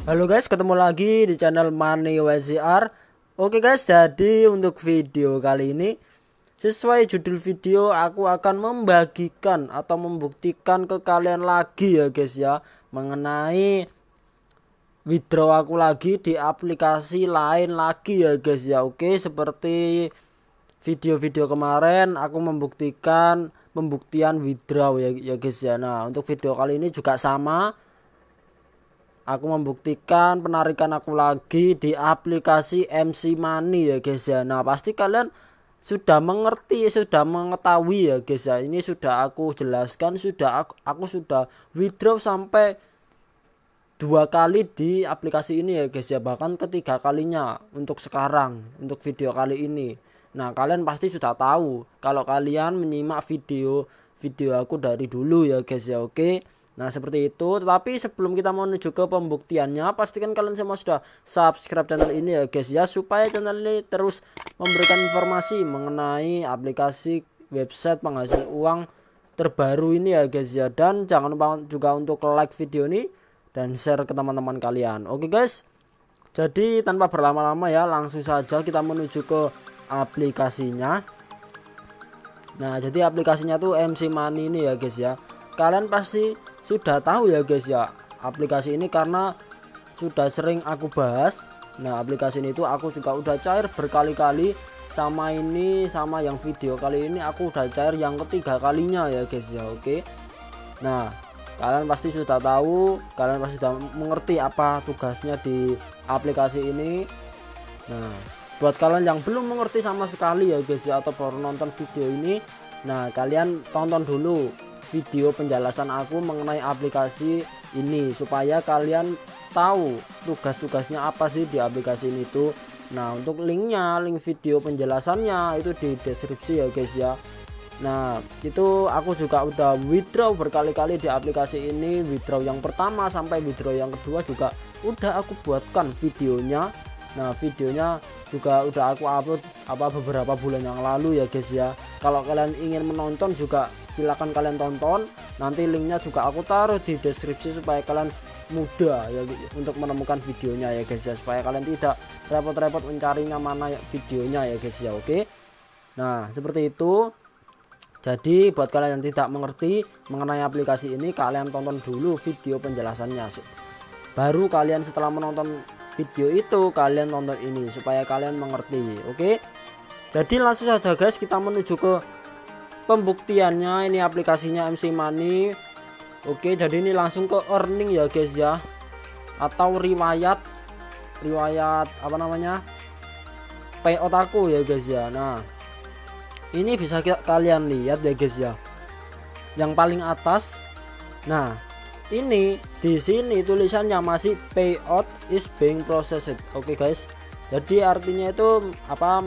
Halo guys, ketemu lagi di channel Money WCR. Oke guys, jadi untuk video kali ini sesuai judul video, aku akan membagikan atau membuktikan ke kalian lagi ya guys ya, mengenai withdraw aku lagi di aplikasi lain lagi ya guys ya. Oke, seperti video-video kemarin aku membuktikan pembuktian withdraw ya guys ya. Nah, untuk video kali ini juga sama. Aku membuktikan penarikan aku lagi di aplikasi MC Money ya guys ya. Nah, pasti kalian sudah mengerti, sudah mengetahui ya guys ya. Ini sudah aku jelaskan, aku sudah withdraw sampai 2 kali di aplikasi ini ya guys ya. Bahkan ketiga kalinya untuk sekarang, untuk video kali ini. Nah, kalian pasti sudah tahu kalau kalian menyimak video aku dari dulu ya guys ya. Oke. Nah, seperti itu. Tetapi sebelum kita menuju ke pembuktiannya, pastikan kalian semua sudah subscribe channel ini ya guys ya, supaya channel ini terus memberikan informasi mengenai aplikasi website penghasil uang terbaru ini ya guys ya. Dan jangan lupa juga untuk like video ini dan share ke teman-teman kalian. Oke guys, jadi tanpa berlama-lama ya, langsung saja kita menuju ke aplikasinya. Nah, jadi aplikasinya tuh MC Money ini ya guys ya. Kalian pasti sudah tahu ya guys ya aplikasi ini, karena sudah sering aku bahas. Nah, aplikasi ini tuh aku juga udah cair berkali-kali, sama ini sama yang video kali ini aku udah cair yang ketiga kalinya ya guys ya. Oke. Nah, kalian pasti sudah tahu, kalian pasti sudah mengerti apa tugasnya di aplikasi ini. Nah, buat kalian yang belum mengerti sama sekali ya guys ya, atau baru nonton video ini, nah kalian tonton dulu video penjelasan aku mengenai aplikasi ini supaya kalian tahu tugas-tugasnya apa sih di aplikasi ini tuh. Nah, untuk link video penjelasannya itu di deskripsi ya guys ya. Nah, itu aku juga udah withdraw berkali-kali di aplikasi ini. Withdraw yang pertama sampai withdraw yang kedua juga udah aku buatkan videonya. Nah, videonya juga udah aku upload beberapa bulan yang lalu ya guys ya. Kalau kalian ingin menonton juga silahkan kalian tonton, nanti linknya juga aku taruh di deskripsi supaya kalian mudah ya untuk menemukan videonya ya guys ya, supaya kalian tidak repot-repot mencarinya mana videonya ya guys ya. Oke. Nah, seperti itu. Jadi buat kalian yang tidak mengerti mengenai aplikasi ini, kalian tonton dulu video penjelasannya, baru kalian setelah menonton video itu kalian tonton ini supaya kalian mengerti. Oke. Jadi langsung saja guys, kita menuju ke pembuktiannya. Ini aplikasinya MC Money. Oke, jadi ini langsung ke earning ya guys ya, atau riwayat apa namanya, payout aku ya guys ya. Nah, ini bisa kalian lihat ya guys ya, yang paling atas. Nah, ini di sini tulisannya masih payout is being processed. Oke guys, jadi artinya itu apa,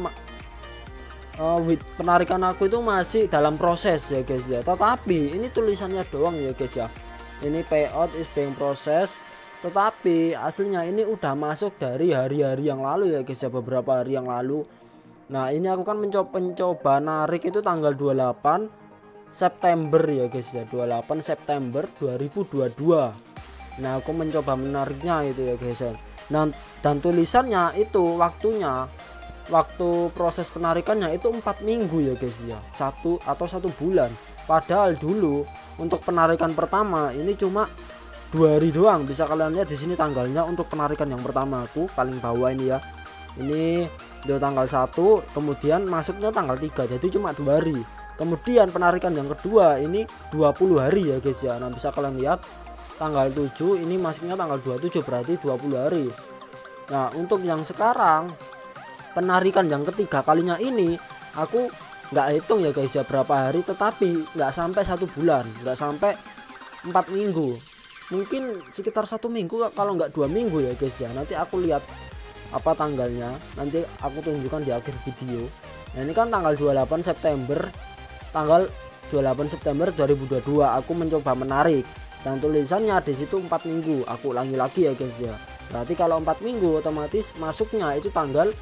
penarikan aku itu masih dalam proses ya guys ya. Tetapi ini tulisannya doang ya guys ya, ini payout is being processed, tetapi aslinya ini udah masuk dari hari-hari yang lalu ya guys ya, beberapa hari yang lalu. Nah, ini aku kan mencoba narik itu tanggal 28 September ya guys ya, 28 September 2022. Nah, aku mencoba menariknya itu ya guys ya. Nah, dan tulisannya itu waktu proses penarikannya itu 4 minggu ya guys ya, 1 bulan. Padahal dulu untuk penarikan pertama ini cuma 2 hari doang. Bisa kalian lihat di sini tanggalnya untuk penarikan yang pertama aku paling bawah ini ya. Ini di tanggal 1, kemudian masuknya tanggal 3, jadi cuma 2 hari. Kemudian penarikan yang kedua ini 20 hari ya guys ya. Nah, bisa kalian lihat tanggal 7 ini masuknya tanggal 27, berarti 20 hari. Nah, untuk yang sekarang penarikan yang ketiga kalinya ini aku nggak hitung ya guys ya berapa hari, tetapi nggak sampai 1 bulan, nggak sampai 4 minggu, mungkin sekitar 1 minggu kalau nggak 2 minggu ya guys ya. Nanti aku lihat apa tanggalnya, nanti aku tunjukkan di akhir video. Nah, ini kan tanggal 28 September, tanggal 28 September 2022 aku mencoba menarik, dan tulisannya di situ 4 minggu. Aku ulangi lagi ya guys ya, berarti kalau 4 minggu otomatis masuknya itu tanggal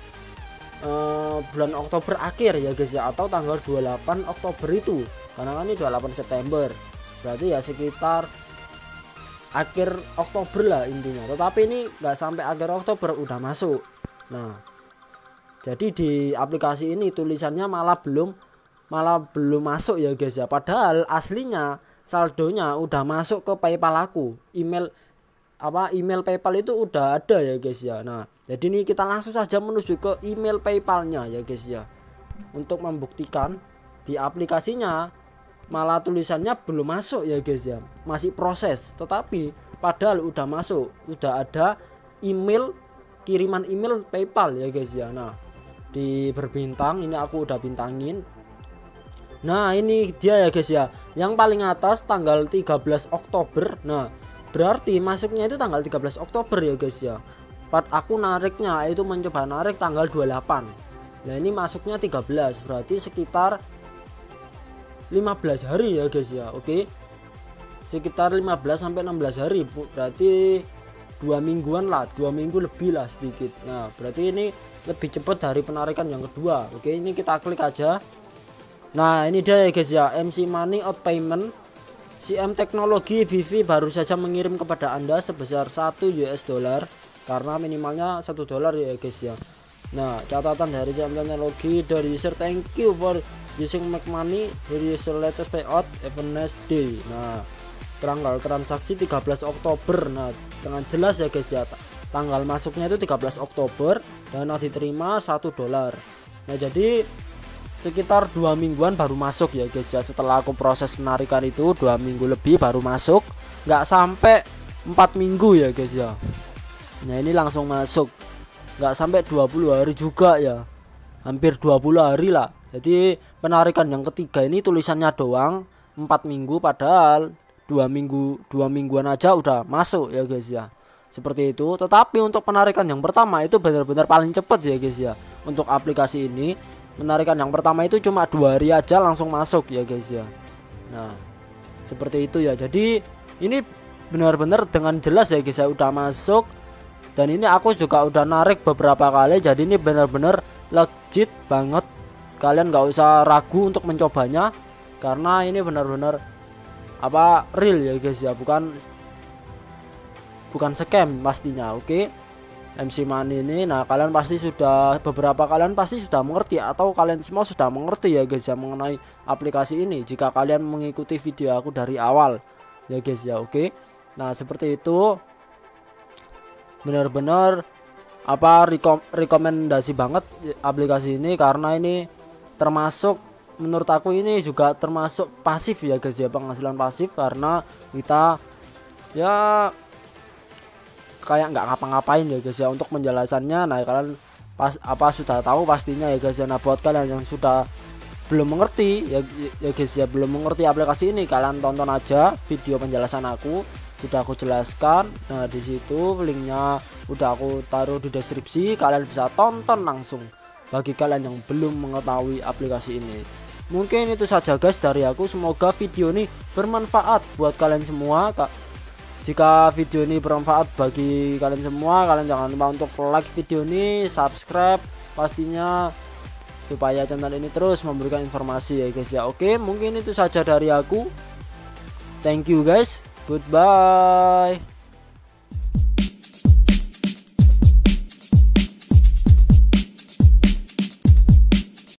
bulan Oktober akhir ya guys ya, atau tanggal 28 Oktober itu, karena kan ini 28 September, berarti ya sekitar akhir Oktober lah intinya, tetapi ini nggak sampai akhir Oktober udah masuk. Nah, jadi di aplikasi ini tulisannya malah belum masuk ya guys ya, padahal aslinya saldonya udah masuk ke PayPal aku. Email PayPal itu udah ada ya guys ya. Nah, jadi ini kita langsung saja menuju ke email PayPalnya ya guys ya, untuk membuktikan di aplikasinya malah tulisannya belum masuk ya guys ya, masih proses, tetapi padahal udah masuk, udah ada email, kiriman email PayPal ya guys ya. Nah, di berbintang ini aku udah bintangin. Nah, ini dia ya guys ya, yang paling atas tanggal 13 Oktober. Nah, berarti masuknya itu tanggal 13 Oktober ya guys ya. Aku nariknya itu mencoba narik tanggal 28. Nah, ini masuknya 13, berarti sekitar 15 hari ya guys ya. Oke, sekitar 15 sampai 16 hari, berarti 2 mingguan lah, 2 minggu lebih lah sedikit. Nah, berarti ini lebih cepat dari penarikan yang kedua. Oke, ini kita klik aja. Nah, ini dia ya guys ya, MC Money Out Payment. CM Teknologi BV baru saja mengirim kepada Anda sebesar 1 US dollar, karena minimalnya 1 dolar ya guys ya. Nah, catatan dari CM Teknologi, the user thank you for using Make Money, here is your latest payout, have a nice day. Nah, tanggal transaksi 13 Oktober. Nah, dengan jelas ya guys ya, tanggal masuknya itu 13 Oktober, dana diterima 1 dolar. Nah, jadi sekitar 2 mingguan baru masuk ya guys ya. Setelah aku proses penarikan itu 2 minggu lebih baru masuk, nggak sampai 4 minggu ya guys ya. Nah, ini langsung masuk, nggak sampai 20 hari juga ya, hampir 20 hari lah. Jadi penarikan yang ketiga ini tulisannya doang 4 minggu, padahal 2 mingguan aja udah masuk ya guys ya, seperti itu. Tetapi untuk penarikan yang pertama itu benar-benar paling cepet ya guys ya. Untuk aplikasi ini penarikan yang pertama itu cuma 2 hari aja langsung masuk ya guys ya. Nah, seperti itu ya. Jadi ini benar-benar dengan jelas ya guys ya, udah masuk. Dan ini aku juga udah narik beberapa kali, jadi ini benar-benar legit banget. Kalian nggak usah ragu untuk mencobanya, karena ini benar-benar real ya guys ya, bukan scam pastinya. Oke, MC Money ini, nah kalian pasti beberapa kalian pasti sudah mengerti, atau kalian semua sudah mengerti ya guys ya mengenai aplikasi ini, jika kalian mengikuti video aku dari awal ya guys ya. Oke, nah seperti itu, benar-benar rekomendasi banget aplikasi ini, karena ini termasuk, menurut aku ini juga termasuk pasif ya guys ya, penghasilan pasif, karena kita ya kayak nggak ngapa-ngapain ya guys ya. Untuk penjelasannya, nah kalian sudah tahu pastinya ya guys ya. Nah, buat kalian yang sudah belum mengerti ya guys ya, belum mengerti aplikasi ini, kalian tonton aja video penjelasan aku, sudah aku jelaskan. Nah, di situ linknya udah aku taruh di deskripsi, kalian bisa tonton langsung bagi kalian yang belum mengetahui aplikasi ini. Mungkin itu saja guys dari aku, semoga video ini bermanfaat buat kalian semua. Jika video ini bermanfaat bagi kalian semua, kalian jangan lupa untuk like video ini, subscribe pastinya, supaya channel ini terus memberikan informasi ya guys ya. Oke, mungkin itu saja dari aku. Thank you guys, goodbye.